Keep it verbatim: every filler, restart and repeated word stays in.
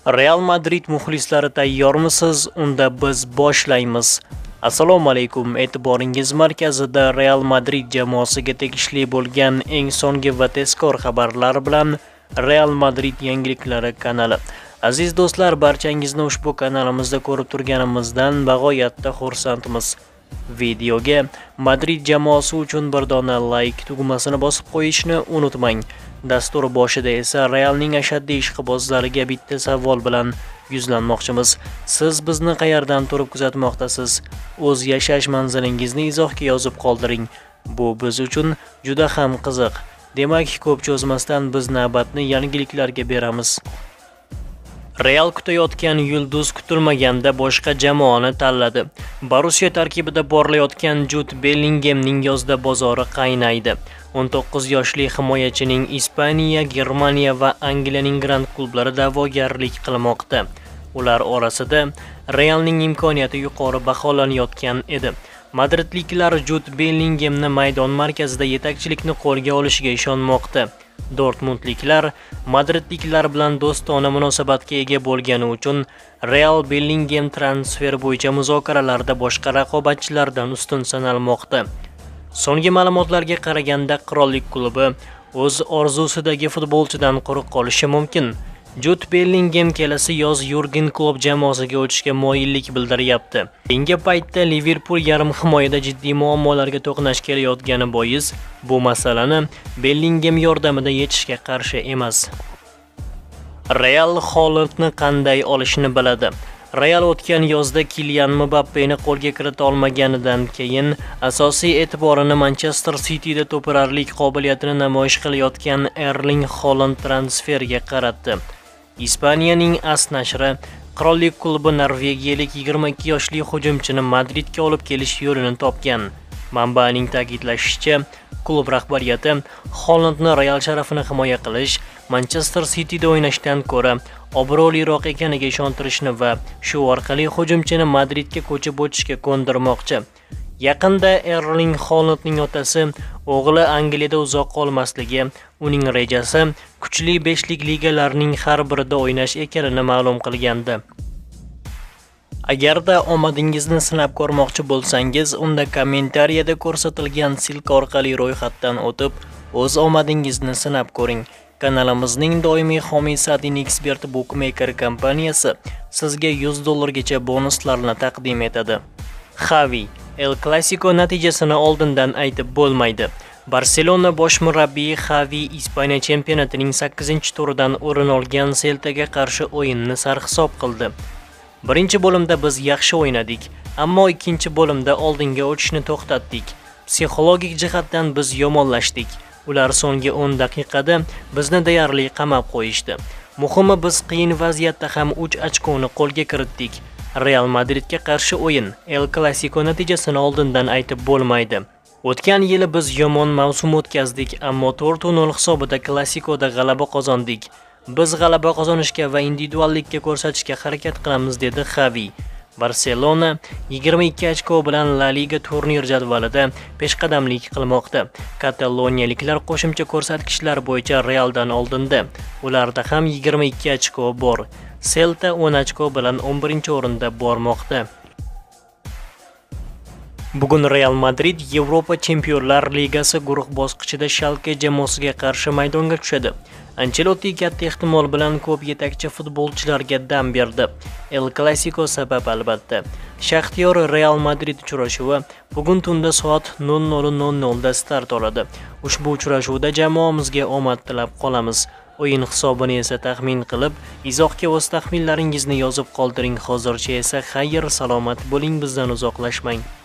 Real Madrid muxlislari tayyormisiz? Unda biz boshlaymiz. Assalomu alaykum. E'tiboringiz markazida Real Madrid jamoasiga tegishli bo'lgan eng so'nggi va tezkor xabarlar bilan Real Madrid yangiliklari kanali. Aziz do'stlar, barchangizni ushbu kanalimizda ko'rib turganimizdan bag'oyatda xursandmiz. Videoga Madrid jamoasi uchun bir dona like tugmasini bosib qo'yishni unutmang. Dastur boshida esa Realning ashaddiy ishqibozlariga bitta savol bilan yuzlanmoqchimiz. Siz bizni qayerdan turib kuzatmoqdasiz? O'z yashash manzilingizni izohga yozib qoldiring. Bu biz uchun juda ham qiziq. Demak, ko'p cho'zmasdan biz navbatni yangiliklarga beramiz. Real kutayotgan yulduz kutilmaganda boshqa jamoani tanladi. Borussia tarkibida borilayotgan Jude Bellinghamning yozda bozori qaynaydi. o'n to'qqiz yoshli himoyachining Ispaniya, Germaniya va Angliyaning grand klublari da'vogarlik qilmoqda. Ular orasida Realning imkoniyati yuqori baholanayotgan edi. Madridliklar Jude Bellinghamni maydon markazida yetakchilikni qo'lga olishiga ishonmoqda. Dortmundliklar Madridliklar bilan do'stona munosabatga ega bo'lgani uchun Real Bellingham transfer bo'yicha muzokaralarda boshqa raqobatchilardan ustun sanalmoqda. So'nggi ma'lumotlarga qaraganda Qirollik klubi o'z orzusidagi futbolchidan quruq qolishi mumkin. Jude Bellingham kelasi yoz Jurgen Klopp jamoasiga o'tishga moyillik bildiryapti. Keyingi paytda Liverpool yarim himoyada jiddiy muammolarga to'qnash kelayotgani bois bu masalani Bellingham yordamida yechishga qarshi emas. Real Haalandni qanday olishni biladi. Real o'tgan yozda Kylian Mbappeni qo'lga kirita olmaganidan keyin asosiy e'tiborini Manchester City'da to'pirarlik qobiliyatini namoyish qilayotgan Erling Haaland transferiga qaratdi. Ispaniyaning AS nashri Qirollik klubi norvegiyalik yigirma ikki yoshli hujumchini Madridga olib kelish yo'lini topgan. Manbaning ta'kidlashicha, klub rahbariyati Haalandni Real sharafini himoya qilish, Manchester City'da o'ynashdan ko'ra obro'liroq ekaniga ishontirishni va shu orqali hujumchini Madridga ko'chib o'tishga ko'ndirmoqchi. Yaqinda Erling Haalandning otasi o'g'li Angliyada uzoq qolmasligi, uning rejasi kuchli beshlik ligalarning har birida o'ynash ekanini ma'lum qilgandi. Agarda omadingizni sinab ko'rmoqchi bo'lsangiz, unda kommentariyada ko'rsatilgan silka orqali ro'yxatdan o'tib, o'z omadingizni sinab ko'ring. Kanalimizning doimiy homiy Sadin Expert Bookmaker kompaniyasi sizga yuz dollargacha bonuslarni taqdim etadi. Xavi El Clasico natijasini oldindan aytib bo'lmaydi. Barselona bosh murabbiyi Xavi Ispaniya chempionatining sakkizinchi turidan o'rin olgan Celtaga qarshi o'yinni sarhisob qildi. Birinchi bo'limda biz yaxshi o'ynadik, ammo ikkinchi bo'limda oldinga o'tishni to'xtatdik. Psixologik jihatdan biz yomonlashdik. Ular so'nggi o'n daqiqada bizni deyarli qamab qo'yishdi. Muhimi, biz qiyin vaziyatda ham uch ochkoni qo'lga kiritdik. Real Madridga qarshi o'yin El Clasico natijasini oldindan aytib bo'lmaydi. O'tgan yili biz yomon mavsum o'tkazdik, ammo to'rt nol hisobida Clasicoda g'alaba qozondik. Biz g'alaba qozonishga va individuallikka ko'rsatishga harakat qilamiz, dedi Xavi. Barselona yigirma ikki ochko bilan La Liga turnir jadvalida peshqadamlik qilmoqda. Kataloniyaliklar qo'shimcha ko'rsatkichlar bo'yicha Realdan oldinda. Ularda ham yigirma ikki ochko bor. Celta o'n ochko bilan o'n birinchi o'rinda bormoqda. Bugun Real Madrid Yevropa Chempionlar Ligasi guruh bosqichida Schalke jamoasiga qarshi maydonga tushadi. Ancelotti katta ehtimol bilan ko'p yetakchi futbolchilarga dam berdi. El Clasico sabab albatta. Shaxtyor Real Madrid uchrashuvi bugun tunda soat nol nol nol nol da start oladi. Ushbu uchrashuvda jamoamizga omad tilab qolamiz. O'yin hisobini esa taxmin qilib, izohga o'z taxminlaringizni yozib qoldiring. Hozircha esa xayr, salomat bo'ling, bizdan uzoqlashmang.